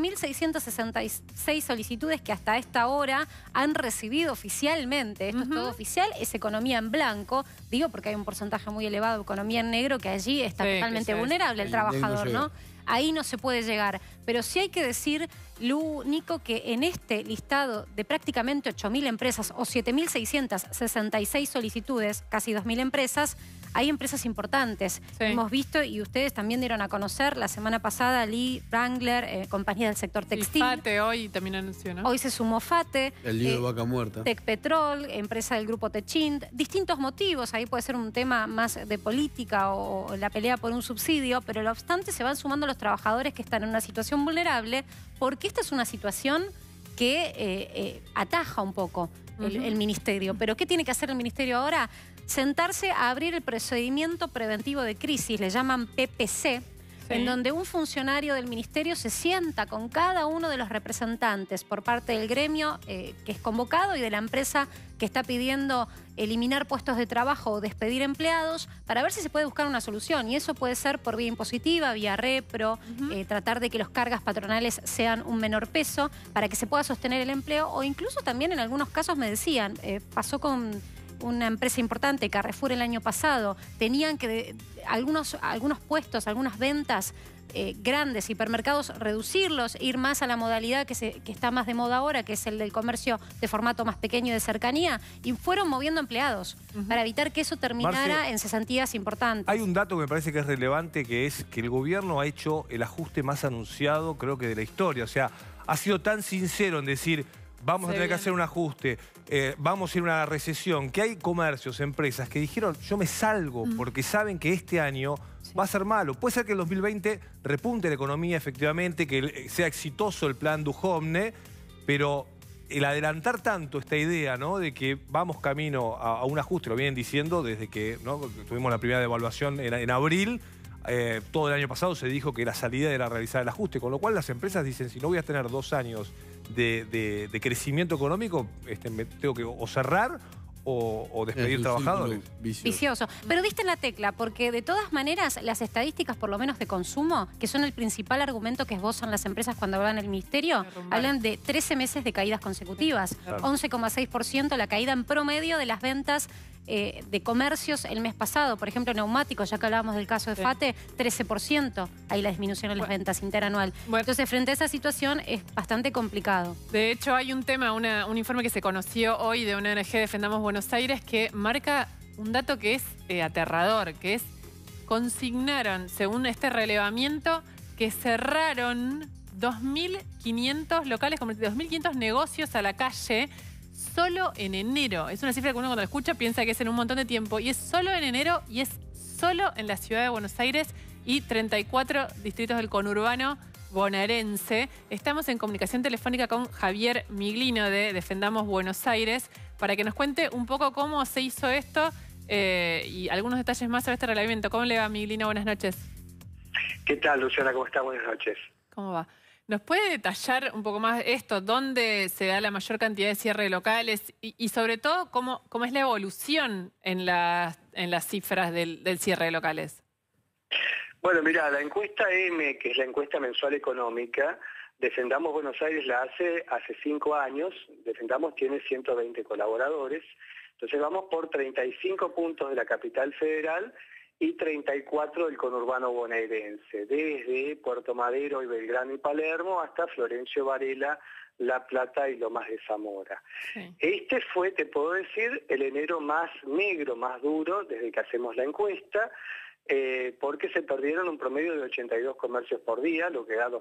7.666 solicitudes que hasta esta hora han recibido oficialmente. Esto es todo oficial, es economía en blanco. Digo porque hay un porcentaje muy elevado de economía en negro que allí está totalmente vulnerable el trabajador, ¿no? Ahí no se puede llegar. Pero sí hay que decir, Lu, Nico, que en este listado de prácticamente 8.000 empresas o 7.666 solicitudes, casi 2.000 empresas, hay empresas importantes. Sí. Hemos visto y ustedes también dieron a conocer la semana pasada Lee, Wrangler, compañía del sector textil. Y Fate hoy también anunció, ¿no? Hoy se sumó Fate. El lío de Vaca Muerta. Tecpetrol, empresa del grupo Techint. Distintos motivos, ahí puede ser un tema más de política o la pelea por un subsidio, pero no obstante se van sumando los trabajadores que están en una situación vulnerable porque esta es una situación que ataja un poco el ministerio. Pero ¿qué tiene que hacer el ministerio ahora? Sentarse a abrir el procedimiento preventivo de crisis, le llaman PPC, en donde un funcionario del ministerio se sienta con cada uno de los representantes por parte del gremio que es convocado y de la empresa que está pidiendo eliminar puestos de trabajo o despedir empleados para ver si se puede buscar una solución. Y eso puede ser por vía impositiva, vía repro, tratar de que los cargas patronales sean un menor peso para que se pueda sostener el empleo, o incluso también en algunos casos me decían, pasó con una empresa importante, Carrefour, el año pasado, tenían que algunos puestos, algunas ventas grandes, hipermercados, reducirlos, ir más a la modalidad que está más de moda ahora, que es el del comercio de formato más pequeño y de cercanía, y fueron moviendo empleados para evitar que eso terminara en cesantías importantes. Hay un dato que me parece que es relevante, que es que el gobierno ha hecho el ajuste más anunciado, creo que de la historia. O sea, ha sido tan sincero en decir, vamos a tener que hacer un ajuste, vamos a ir a una recesión, que hay comercios, empresas que dijeron, yo me salgo porque saben que este año va a ser malo. Puede ser que el 2020 repunte la economía efectivamente, que sea exitoso el plan Duhovne, pero el adelantar tanto esta idea, ¿no?, de que vamos camino a un ajuste, lo vienen diciendo desde que, ¿no?, tuvimos la primera devaluación en abril. Todo el año pasado se dijo que la salida era realizar el ajuste, con lo cual las empresas dicen, si no voy a tener 2 años de crecimiento económico, me tengo que o cerrar o despedir trabajadores. Vicioso. Pero diste en la tecla, porque de todas maneras las estadísticas, por lo menos de consumo, que son el principal argumento que esbozan las empresas cuando hablan el ministerio, hablan de 13 meses de caídas consecutivas. 11,6% la caída en promedio de las ventas de comercios el mes pasado. Por ejemplo, neumáticos, ya que hablábamos del caso de FATE, 13%. Ahí la disminución en las ventas interanual. Entonces, frente a esa situación es bastante complicado. De hecho, hay un tema, un informe que se conoció hoy de una ONG, Defendamos Buenos Aires, que marca un dato que es aterrador, que es, consignaron, según este relevamiento, que cerraron 2.500 locales, 2.500 negocios a la calle solo en enero. Es una cifra que uno cuando la escucha piensa que es en un montón de tiempo, y es solo en enero, y es solo en la ciudad de Buenos Aires y 34 distritos del conurbano bonaerense. Estamos en comunicación telefónica con Javier Miglino de Defendamos Buenos Aires para que nos cuente un poco cómo se hizo esto y algunos detalles más sobre este relevamiento. ¿Cómo le va, Miglino? Buenas noches. ¿Qué tal, Luciana? ¿Cómo está? Buenas noches. ¿Cómo va? ¿Nos puede detallar un poco más esto? ¿Dónde se da la mayor cantidad de cierre de locales? Y sobre todo, ¿cómo es la evolución en las cifras del cierre de locales? Bueno, mira, la encuesta M, que es la encuesta mensual económica, Defendamos Buenos Aires la hace 5 años. Defendamos tiene 120 colaboradores. Entonces vamos por 35 puntos de la capital federal y 34 del conurbano bonaerense, desde Puerto Madero y Belgrano y Palermo hasta Florencio Varela, La Plata y Lomas de Zamora. Sí. Este fue, te puedo decir, el enero más negro, más duro desde que hacemos la encuesta, porque se perdieron un promedio de 82 comercios por día, lo que da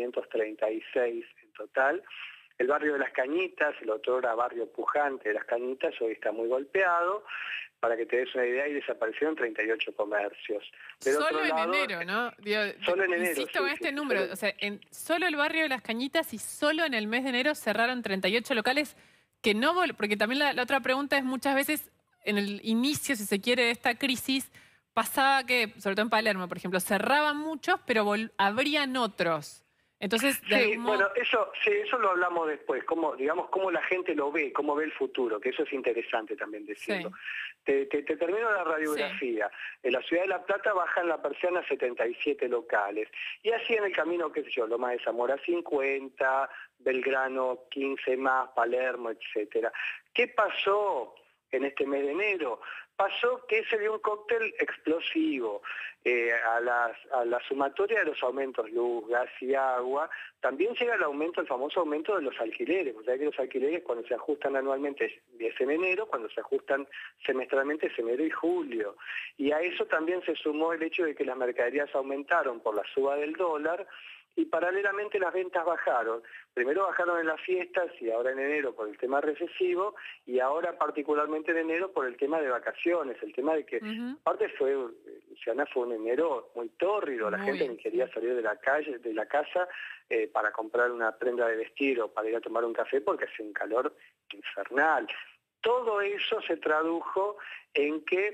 2.536 en total. El barrio de Las Cañitas, el otrora barrio pujante de Las Cañitas, hoy está muy golpeado. Para que te des una idea, ahí desaparecieron 38 comercios. Solo en enero, ¿no? Solo en enero. Insisto en este número. O sea, solo el barrio de Las Cañitas y solo en el mes de enero cerraron 38 locales que no... Porque también la otra pregunta es, muchas veces en el inicio, si se quiere, de esta crisis, pasaba que, sobre todo en Palermo, por ejemplo, cerraban muchos, pero abrían otros. Entonces, bueno, eso lo hablamos después, cómo la gente lo ve, cómo ve el futuro, que eso es interesante también decirlo. Sí. Te termino la radiografía. Sí. En la ciudad de La Plata bajan la persiana 77 locales. Y así en el camino, qué sé yo, Lomas de Zamora 50, Belgrano 15 más, Palermo, etcétera. ¿Qué pasó en este mes de enero? Pasó que se dio un cóctel explosivo a la sumatoria de los aumentos luz, gas y agua. También llega el famoso aumento de los alquileres. O sea que los alquileres cuando se ajustan anualmente es en enero, cuando se ajustan semestralmente es enero y julio. Y a eso también se sumó el hecho de que las mercaderías aumentaron por la suba del dólar, y paralelamente las ventas bajaron. Primero bajaron en las fiestas y ahora en enero por el tema recesivo, y ahora particularmente en enero por el tema de vacaciones, el tema de que aparte Luciana, fue un enero muy tórrido, la gente ni quería salir de la casa para comprar una prenda de vestir o para ir a tomar un café porque hacía un calor infernal. Todo eso se tradujo en que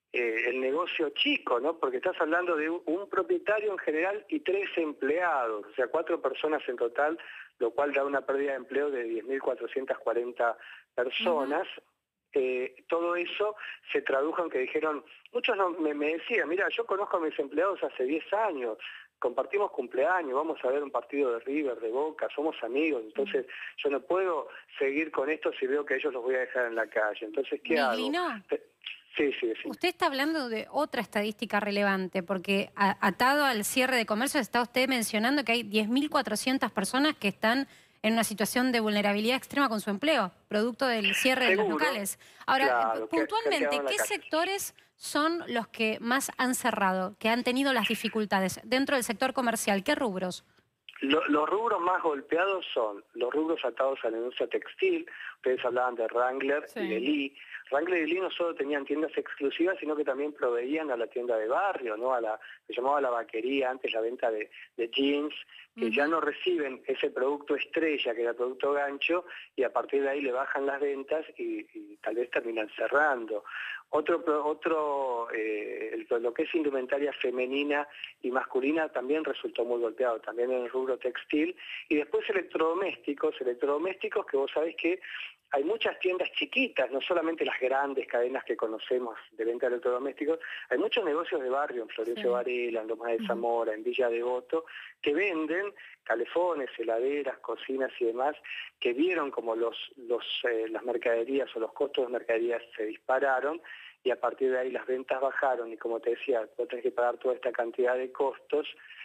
el negocio chico, ¿no? Porque estás hablando de un propietario en general y 3 empleados, o sea, 4 personas en total, lo cual da una pérdida de empleo de 10.440 personas. Todo eso se tradujo en que dijeron, muchos me decían, mira, yo conozco a mis empleados hace 10 años, compartimos cumpleaños, vamos a ver un partido de River, de Boca, somos amigos, entonces yo no puedo seguir con esto si veo que ellos los voy a dejar en la calle. Entonces, ¿qué hago? Sí. Usted está hablando de otra estadística relevante, porque atado al cierre de comercios está usted mencionando que hay 10.400 personas que están en una situación de vulnerabilidad extrema con su empleo, producto del cierre de los locales. Ahora, claro, puntualmente, ¿qué sectores son los que más han cerrado, que han tenido las dificultades dentro del sector comercial? ¿Qué rubros? Los rubros más golpeados son los rubros atados a la industria textil. Ustedes hablaban de Wrangler y de Lee. Wrangler y Lee no solo tenían tiendas exclusivas, sino que también proveían a la tienda de barrio, ¿no? Se llamaba la vaquería, antes la venta de jeans, que ya no reciben ese producto estrella, que era el producto gancho, y a partir de ahí le bajan las ventas y tal vez terminan cerrando. Lo que es indumentaria femenina y masculina también resultó muy golpeado, también en el rubro textil. Y después electrodomésticos que vos sabés que hay muchas tiendas chiquitas, no solamente las grandes cadenas que conocemos de venta de electrodomésticos, hay muchos negocios de barrio, en Florencio Varela, en Lomas de Zamora, en Villa Devoto, que venden calefones, heladeras, cocinas y demás, que vieron como las mercaderías o los costos de mercaderías se dispararon y a partir de ahí las ventas bajaron y como te decía, vos tenés que pagar toda esta cantidad de costos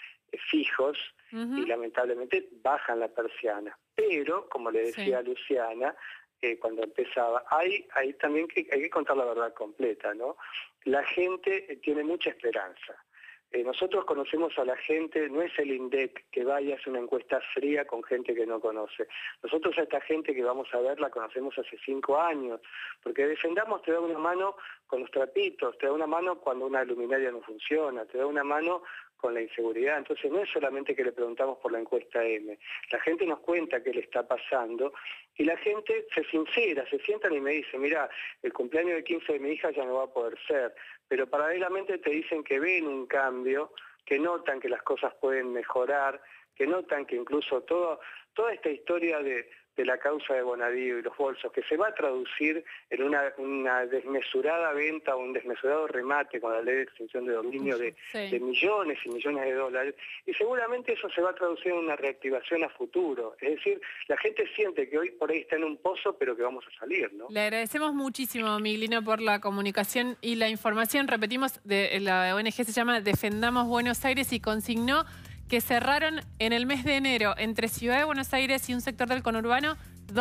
fijos y lamentablemente bajan la persiana. Pero, como le decía a Luciana, cuando empezaba, hay también hay que contar la verdad completa, ¿no? La gente tiene mucha esperanza. Nosotros conocemos a la gente, no es el INDEC que vaya a hacer una encuesta fría con gente que no conoce. Nosotros a esta gente que vamos a ver la conocemos hace 5 años, porque Defendamos te da una mano con los trapitos, te da una mano cuando una luminaria no funciona, te da una mano con la inseguridad. Entonces no es solamente que le preguntamos por la encuesta M, la gente nos cuenta qué le está pasando y la gente se sincera, se sientan y me dicen, mira, el cumpleaños de 15 de mi hija ya no va a poder ser, pero paralelamente te dicen que ven un cambio, que notan que las cosas pueden mejorar, que notan que incluso toda esta historia de la causa de Bonadío y los bolsos, que se va a traducir en una desmesurada venta o un desmesurado remate con la ley de extinción de dominio de millones y millones de dólares, y seguramente eso se va a traducir en una reactivación a futuro. Es decir, la gente siente que hoy por ahí está en un pozo, pero que vamos a salir, ¿no? Le agradecemos muchísimo, Miglino, por la comunicación y la información. Repetimos, la ONG se llama Defendamos Buenos Aires y consignó que cerraron en el mes de enero entre Ciudad de Buenos Aires y un sector del conurbano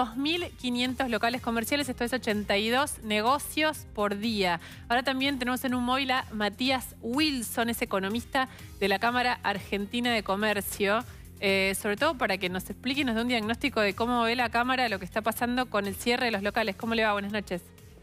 2.500 locales comerciales, esto es 82 negocios por día. Ahora también tenemos en un móvil a Matías Wilson, es economista de la Cámara Argentina de Comercio, sobre todo para que nos explique y nos dé un diagnóstico de cómo ve la Cámara lo que está pasando con el cierre de los locales. ¿Cómo le va? Buenas noches.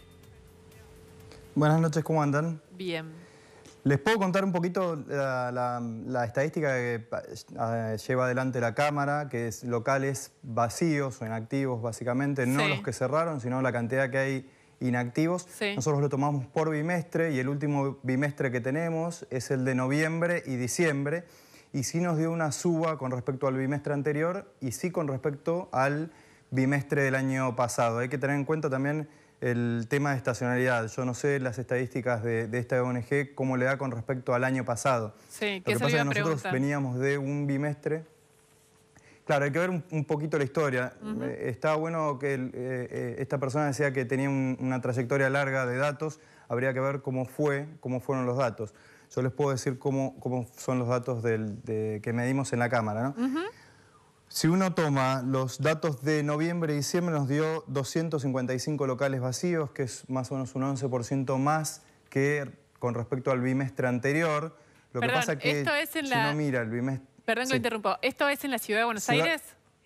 Buenas noches, ¿cómo andan? Bien. Les puedo contar un poquito la estadística que lleva adelante la Cámara, que es locales vacíos o inactivos básicamente, no los que cerraron, sino la cantidad que hay inactivos. Nosotros lo tomamos por bimestre y el último bimestre que tenemos es el de noviembre y diciembre y sí nos dio una suba con respecto al bimestre anterior y sí con respecto al bimestre del año pasado. Hay que tener en cuenta también el tema de estacionalidad. Yo no sé las estadísticas de esta ONG, cómo le da con respecto al año pasado. Sí, lo que pasa es que nosotros veníamos de un bimestre. Claro, hay que ver un poquito la historia. Está bueno que esta persona decía que tenía una trayectoria larga de datos. Habría que ver cómo fueron los datos. Yo les puedo decir cómo son los datos que medimos en la Cámara, ¿no? Si uno toma los datos de noviembre y diciembre, nos dio 255 locales vacíos, que es más o menos un 11% más que con respecto al bimestre anterior. Lo que pasa que esto es en si uno mira el bimestre... Perdón que lo interrumpo. ¿Esto es en la Ciudad de Buenos Aires?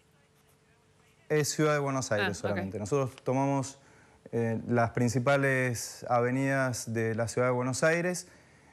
Es Ciudad de Buenos Aires solamente. Nosotros tomamos las principales avenidas de la Ciudad de Buenos Aires.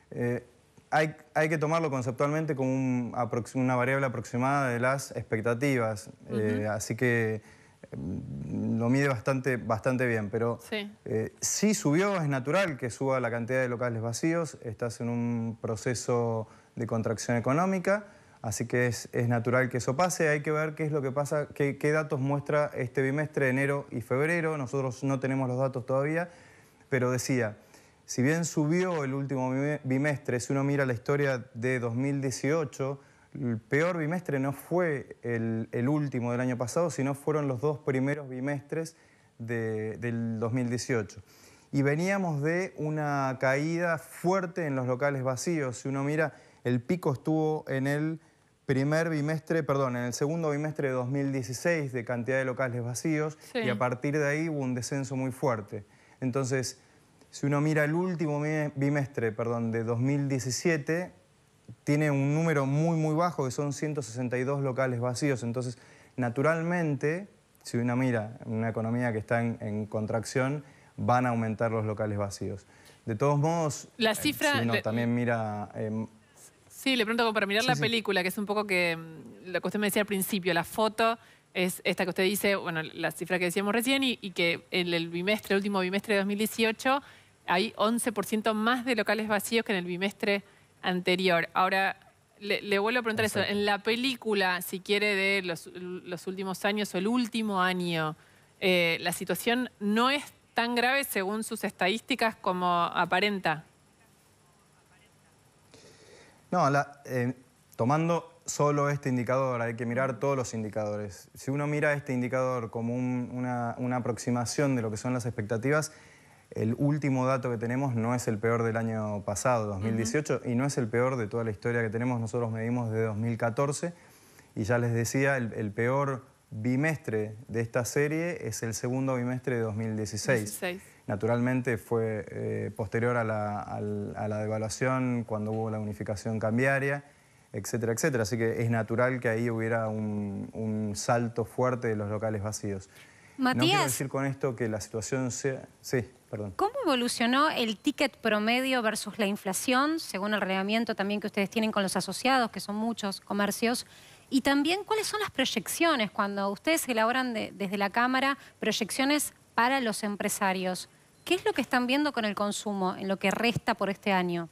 Hay que tomarlo conceptualmente como una variable aproximada de las expectativas. Así que lo mide bastante bien, pero sí subió, es natural que suba la cantidad de locales vacíos, estás en un proceso de contracción económica, así que es natural que eso pase. Hay que ver qué es lo que pasa, qué datos muestra este bimestre, enero y febrero. Nosotros no tenemos los datos todavía, pero decía, si bien subió el último bimestre, si uno mira la historia de 2018, el peor bimestre no fue el último del año pasado, sino fueron los 2 primeros bimestres del 2018. Y veníamos de una caída fuerte en los locales vacíos. Si uno mira, el pico estuvo en el en el segundo bimestre de 2016 de cantidad de locales vacíos, y a partir de ahí hubo un descenso muy fuerte. Entonces, si uno mira el último bimestre de 2017, tiene un número muy bajo, que son 162 locales vacíos. Entonces, naturalmente, si uno mira una economía que está en contracción, van a aumentar los locales vacíos. De todos modos, la cifra, si uno también mira... sí, le pregunto como para mirar la película, que es un poco que lo que usted me decía al principio, la foto es esta que usted dice, bueno, la cifra que decíamos recién, y que en el último bimestre de 2018 hay 11% más de locales vacíos que en el bimestre anterior. Ahora, le vuelvo a preguntar eso. En la película, si quiere, de los últimos años o el último año, ¿la situación no es tan grave según sus estadísticas como aparenta? No, tomando solo este indicador, hay que mirar todos los indicadores. Si uno mira este indicador como una aproximación de lo que son las expectativas, el último dato que tenemos no es el peor del año pasado, 2018, y no es el peor de toda la historia que tenemos. Nosotros medimos de 2014 y ya les decía, el peor bimestre de esta serie es el segundo bimestre de 2016. Naturalmente fue posterior a la devaluación, cuando hubo la unificación cambiaria, etcétera, etcétera. Así que es natural que ahí hubiera un salto fuerte de los locales vacíos. Matías, no quiero decir con esto que la situación sea... Sí, perdón. ¿Cómo evolucionó el ticket promedio versus la inflación, según el relevamiento también que ustedes tienen con los asociados, que son muchos comercios? Y también, ¿cuáles son las proyecciones cuando ustedes elaboran desde la Cámara proyecciones para los empresarios? ¿Qué es lo que están viendo con el consumo en lo que resta por este año?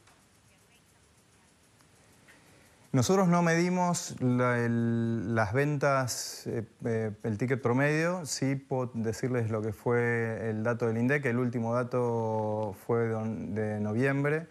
Nosotros no medimos las ventas, el ticket promedio. Sí puedo decirles lo que fue el dato del INDEC. El último dato fue de noviembre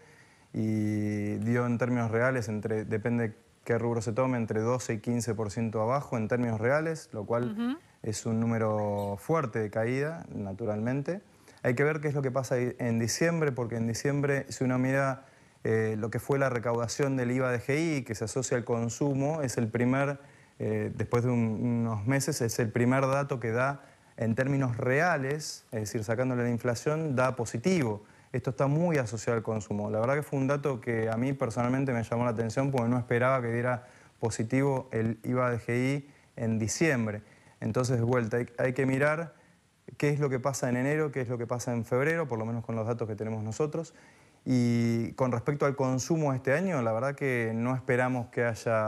y dio en términos reales, depende qué rubro se tome, entre 12 y 15% abajo en términos reales, lo cual es un número fuerte de caída, naturalmente. Hay que ver qué es lo que pasa en diciembre, porque en diciembre, si uno mira lo que fue la recaudación del IVA DGI, que se asocia al consumo, es el primer, después de unos meses, es el primer dato que da en términos reales, es decir, sacándole la inflación, da positivo. Esto está muy asociado al consumo. La verdad que fue un dato que a mí personalmente me llamó la atención porque no esperaba que diera positivo el IVA DGI en diciembre. Entonces, de vuelta, hay que mirar qué es lo que pasa en enero, qué es lo que pasa en febrero, por lo menos con los datos que tenemos nosotros. Y con respecto al consumo este año, la verdad que no esperamos que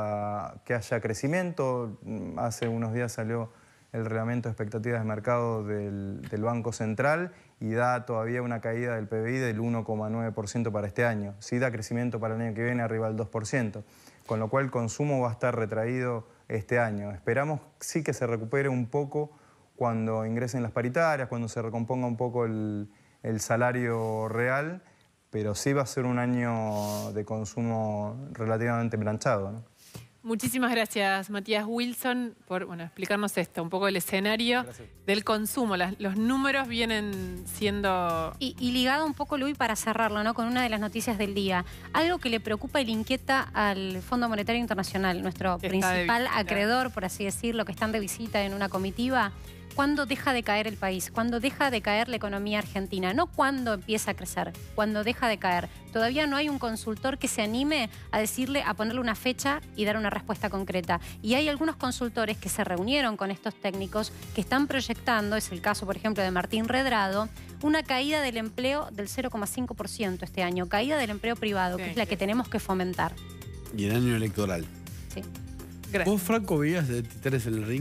haya crecimiento. Hace unos días salió el reglamento de expectativas de mercado del Banco Central y da todavía una caída del PBI del 1,9% para este año. Sí da crecimiento para el año que viene arriba del 2%, con lo cual el consumo va a estar retraído este año. Esperamos sí que se recupere un poco cuando ingresen las paritarias, cuando se recomponga un poco el salario real, pero sí va a ser un año de consumo relativamente planchado, ¿no? Muchísimas gracias, Matías Wilson, por explicarnos esto, un poco el escenario del consumo. Los números vienen siendo... Y ligado un poco, Luis, para cerrarlo, ¿no?, con una de las noticias del día. Algo que le preocupa y le inquieta al Fondo Monetario Internacional, nuestro principal acreedor, por así decirlo, que están de visita en una comitiva. ¿Cuándo deja de caer el país? ¿Cuándo deja de caer la economía argentina? No cuándo empieza a crecer, cuando deja de caer. Todavía no hay un consultor que se anime a decirle, a ponerle una fecha y dar una respuesta concreta. Y hay algunos consultores que se reunieron con estos técnicos que están proyectando, es el caso, por ejemplo, de Martín Redrado, una caída del empleo del 0,5% este año. Caída del empleo privado, que es la que tenemos que fomentar. Y en año electoral. Sí. Gracias. ¿Vos, Franco, veías de Titanes en el Ring?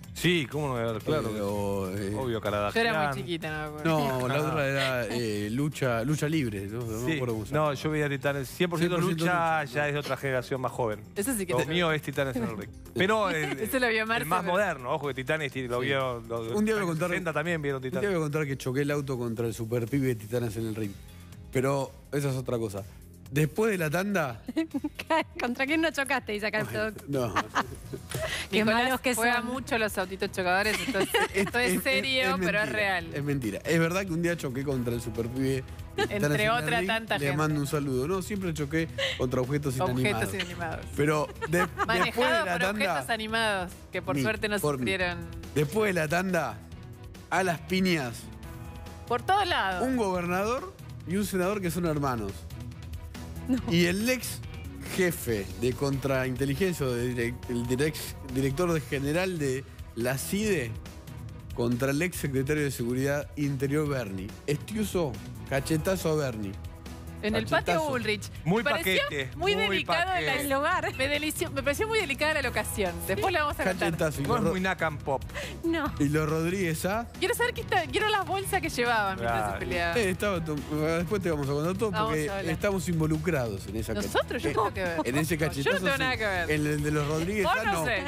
Sí, ¿cómo no voy a ver? Claro. Obvio, Caradagian. Yo era muy chiquita, no me acuerdo. No, la otra era lucha libre. No me acuerdo cómo se llama. No, yo veía Titanes. 100% lucha ya es de otra generación más joven. Eso sí que Lo mío es Titanes en el ring. Pero Eso lo vio Marce, el más pero- moderno, ojo que Titanes lo vio. Un día voy a contar. 60 también vieron Un día Titanes. voy a contar que choqué el auto contra el super pibe de Titanes en el ring. Pero esa es otra cosa. Después de la tanda. ¿Contra quién no chocaste? Dice acá el producto. No. Qué Nicolás malos que juega son. mucho los autitos chocadores. Esto es serio, pero mentira, es real. Es mentira. Es verdad que un día choqué contra el super pibe. de Titanes Entre en el otra ring. tanta Le gente. mando un saludo. No, siempre choqué contra objetos inanimados. Objetos inanimados. Pero después de Manejado la por objetos tanda. animados, que por Ni suerte no por mí. sufrieron Después de la tanda, a las piñas, por todos lados. un gobernador y un senador que son hermanos. Y el ex jefe de contrainteligencia, el director general de la CIDE, contra el ex secretario de Seguridad Interior Bernie. Estiuso, cachetazo a Bernie. En el patio Bullrich. Muy Me pareció paquete, muy muy delicado paquete. el lugar. Me pareció muy delicada la locación. Después la vamos a contar. Cachetazo. No es muy Nacan Pop. No. Y los Rodríguez A. Quiero saber quiero las bolsas que llevaban mientras Claro. se peleaban. Después te vamos a contar todo Vamos porque a hablar. estamos involucrados en esa Nosotros, yo en- tengo que ver. En ese Yo no cachetazo. tengo sí. nada que ver. En el de los Rodríguez Vos A no no. sé.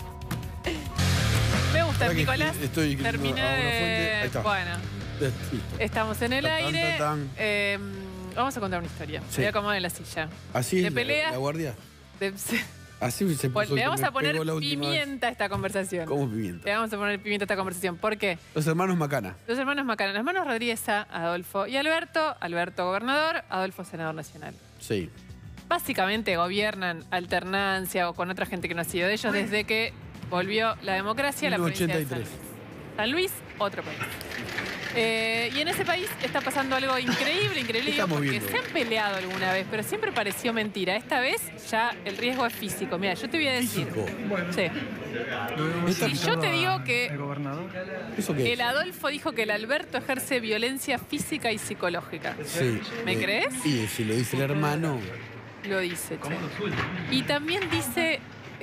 Me gusta, Ahora que Nicolás. estoy escribiendo Terminé a una fuente. Ahí de... está. Bueno, Listo. estamos en el Tatán, aire. tatán. Vamos a contar una historia. Sí. Voy a acomodar en la silla. Así de es pelea. la guardia. De- Así se puso. le que vamos me a poner pegó la última vez. pimienta a esta conversación. ¿Cómo pimienta? Le vamos a poner pimienta a esta conversación. ¿Por qué? Los hermanos Macana. Los hermanos Macana, los hermanos Rodríguez A, Adolfo y Alberto. Alberto gobernador, Adolfo senador nacional. Sí. Básicamente gobiernan alternancia o con otra gente que no ha sido de ellos desde que volvió la democracia a la provincia de San 1983. Luis. San Luis, otro país. Y en ese país está pasando algo increíble, ¿Qué digo, estamos porque viendo? se han peleado alguna vez, pero siempre pareció mentira. Esta vez ya el riesgo es físico. Mira, yo te voy a decir. Físico. Sí. Si yo te digo que ¿Eso qué el es? Adolfo dijo que el Alberto ejerce violencia física y psicológica. Sí. ¿Me crees? Y si lo dice el hermano. Lo dice, che. Y también dice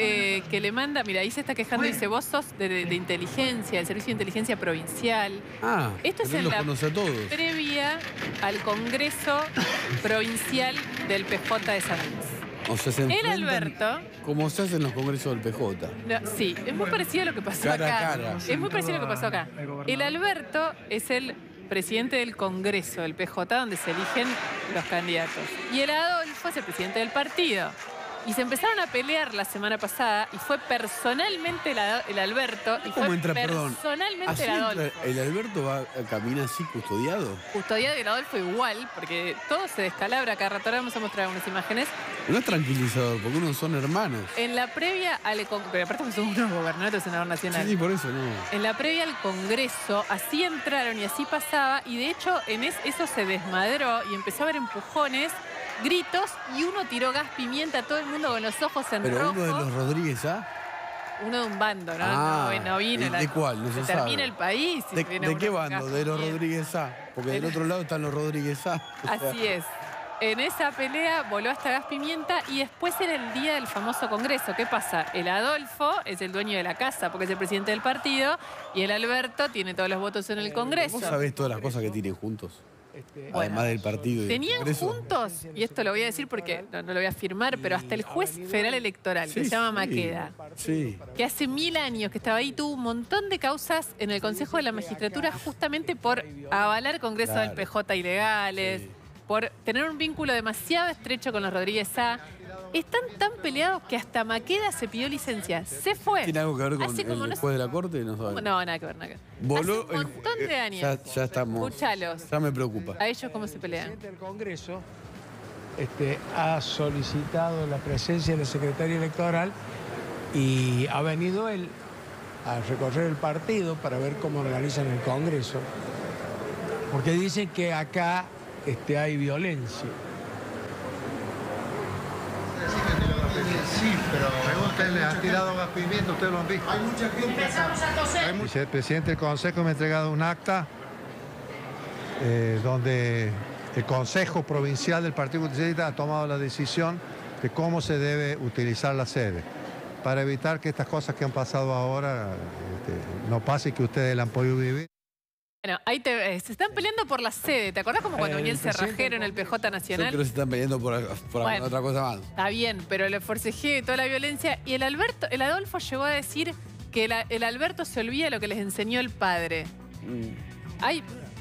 que le manda, mira, ahí se está quejando, dice, vos sos de inteligencia, del Servicio de Inteligencia Provincial. Ah, Esto es él en los la conoce a todos. previa al Congreso Provincial del PJ de San Luis. O sea, se El enfrentan Alberto, como se hace en los congresos del PJ. no, sí, es muy parecido a lo que pasó Cara a acá. cara. Es muy parecido a lo que pasó acá. El Alberto es el presidente del Congreso del PJ, donde se eligen los candidatos. Y el Adolfo es el presidente del partido. Y se empezaron a pelear la semana pasada y fue personalmente el Alberto y ¿Cómo fue entra, perdón? personalmente ¿Así el entra Adolfo. el Alberto va a caminar así custodiado? Custodiado y el Adolfo igual, porque todo se descalabra cada rato. Ahora vamos a mostrar unas imágenes. No es tranquilizador, porque unos son hermanos. En la previa al pero aparte que son unos gobernadores, senador nacional. Sí, por eso no. En la previa al Congreso, así entraron y así pasaba, y de hecho eso se desmadró y empezó a haber empujones, gritos, y uno tiró gas pimienta, todo el mundo con los ojos en Pero rojo. uno de los Rodríguez A. Uno de un bando, ¿no? Ah, no vino. ¿y de cuál? No se sabe. termina el país. y ¿De viene uno qué con bando? gas De los pimienta. Rodríguez A. Porque del otro lado están los Rodríguez A. Así es. En esa pelea voló hasta gas pimienta y después era el día del famoso Congreso. ¿Qué pasa? El Adolfo es el dueño de la casa porque es el presidente del partido y el Alberto tiene todos los votos en el Congreso. ¿Vos sabés todas las cosas que tienen juntos? Además del partido y del Tenían Congreso. juntos, y esto lo voy a decir porque no lo voy a afirmar, pero hasta el juez federal electoral, que se llama Maqueda, Sí. que hace 1000 años que estaba ahí, tuvo un montón de causas en el Consejo de la Magistratura justamente por avalar Congreso Claro. del PJ ilegales, Sí. por tener un vínculo demasiado estrecho con los Rodríguez A. Están tan peleados que hasta Maqueda se pidió licencia. Se fue. ¿Tiene algo que ver con Hace como el no juez de la corte? No sabemos. No, nada que ver, nada que ver. Voló Hace un montón de años. Ya estamos. Escuchalos. Ya me preocupa. A ellos cómo se pelean. El presidente del Congreso ha solicitado la presencia del secretario electoral y ha venido él a recorrer el partido para ver cómo organizan el Congreso, porque dicen que acá hay violencia. Sí, pero pregúntenle, han tirado gas pimienta, ustedes lo han visto. Hay mucha gente acá. Dice, el presidente del Consejo me ha entregado un acta donde el Consejo Provincial del Partido Justicialista ha tomado la decisión de cómo se debe utilizar la sede. para evitar que estas cosas que han pasado ahora no pase y que ustedes la han podido vivir. Bueno, ahí se están peleando por la sede. ¿Te acordás como cuando venía el cerrajero en el PJ Nacional? Yo creo que se están peleando por Bueno, otra cosa más. Está bien, pero el forcejeo y toda la violencia. Y el Adolfo llegó a decir que el Alberto se olvida lo que les enseñó el padre. Ay,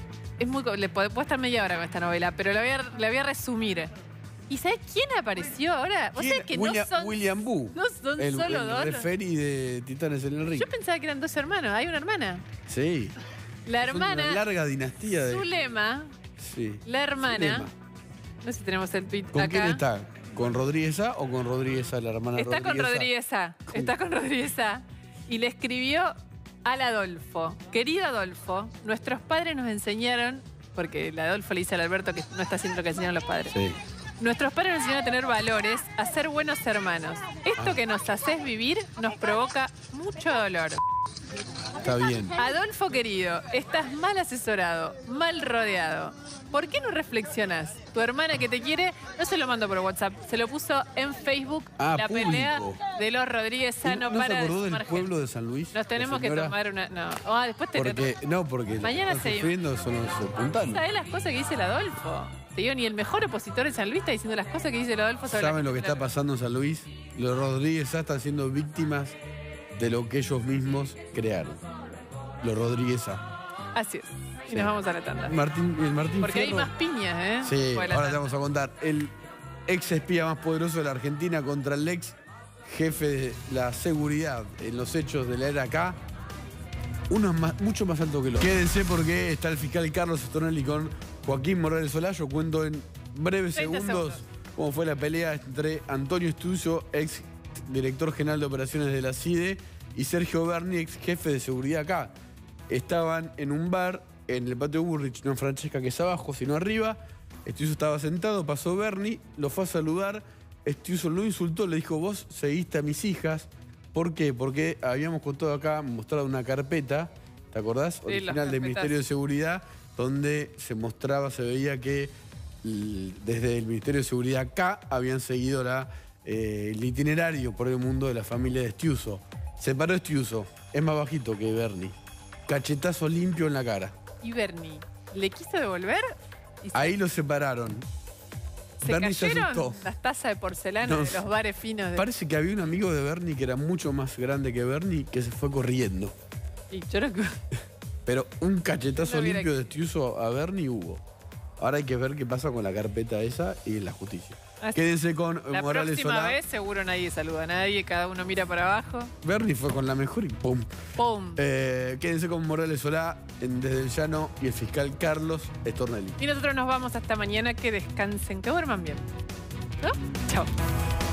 puede estar media hora con esta novela, pero la voy a resumir. ¿Y sabés quién apareció ahora? ¿Vos sabés que William Boo. No son solo dos. El referee de Titanes en el Ring. Yo pensaba que eran dos hermanos. ¿Hay una hermana? Sí. La hermana. Una larga dinastía de. Zulema. Sí. La hermana. Zulema. No sé si tenemos el tweet ¿Con acá. quién está? ¿Con Rodríguez A o con Rodríguez A, la hermana Está Rodríguez con Rodríguez A. Está con Rodríguez A. Y le escribió al Adolfo. Querido Adolfo, nuestros padres nos enseñaron, porque el Adolfo le dice al Alberto que no está haciendo lo que enseñaron los padres. Sí. Nuestros padres nos enseñaron a tener valores, a ser buenos hermanos. Esto que nos haces vivir nos provoca mucho dolor. Está bien. Adolfo querido, estás mal asesorado, mal rodeado. ¿Por qué no reflexionas? Tu hermana que te quiere, no se lo mandó por WhatsApp, se lo puso en Facebook. La público. pelea de los Rodríguez Sano ¿No para se acordó del sumar pueblo gente. de San Luis? Nos tenemos que tomar una... No, después te... Porque Mañana están sufriendo son los espontáneos. ¿Sabés las cosas que dice el Adolfo? Te digo, ni el mejor opositor de San Luis está diciendo las cosas que dice el Adolfo sobre ¿Saben lo que está pasando en San Luis? Los Rodríguez A están siendo víctimas de lo que ellos mismos crearon. Los Rodríguez A. Así es. Y Sí. nos vamos a la tanda. El Martín Porque Fierro, hay más piñas, ¿eh? Sí, Fue la ahora te tanda. vamos a contar. El ex espía más poderoso de la Argentina contra el ex jefe de la seguridad en los hechos de la era K. Uno es mucho más alto que el otro. Quédense porque está el fiscal Carlos Stornelli con Joaquín Morales Solá. Yo cuento en breves 30 segundos cómo fue la pelea entre Antonio Estucio, ex director general de operaciones de la CIDE, y Sergio Berni, ex jefe de seguridad acá. Estaban en un bar en el patio Burrich, no en Francesca, que es abajo, sino arriba. Estucio estaba sentado, pasó Berni, lo fue a saludar. Estucio lo insultó, le dijo: vos seguiste a mis hijas. ¿Por qué? Porque habíamos contado acá, mostrado una carpeta, ¿te acordás? Sí, Original del Ministerio de Seguridad, donde se veía que desde el Ministerio de Seguridad acá habían seguido el itinerario por el mundo de la familia de Estiuso. Se paró Estiuso, es más bajito que Berni. Cachetazo limpio en la cara. ¿Y Berni le quiso devolver? Ahí lo separaron. ¿Se Berni se cayeron asustó. las tazas de porcelana de los bares finos? Parece que había un amigo de Berni que era mucho más grande que Berni que se fue corriendo. Y yo no... Pero un cachetazo No hubiera- limpio de Estiuso a Berni hubo. Ahora hay que ver qué pasa con la carpeta esa y la justicia. Quédense con La Morales próxima Solá. vez seguro nadie saluda a nadie, cada uno mira para abajo. Berni fue con la mejor y ¡pum! ¡Pum! Quédense con Morales Solá Desde el Llano y el fiscal Carlos Stornelli. Y nosotros nos vamos hasta mañana. Que descansen, que duerman bien. ¿No? Chao.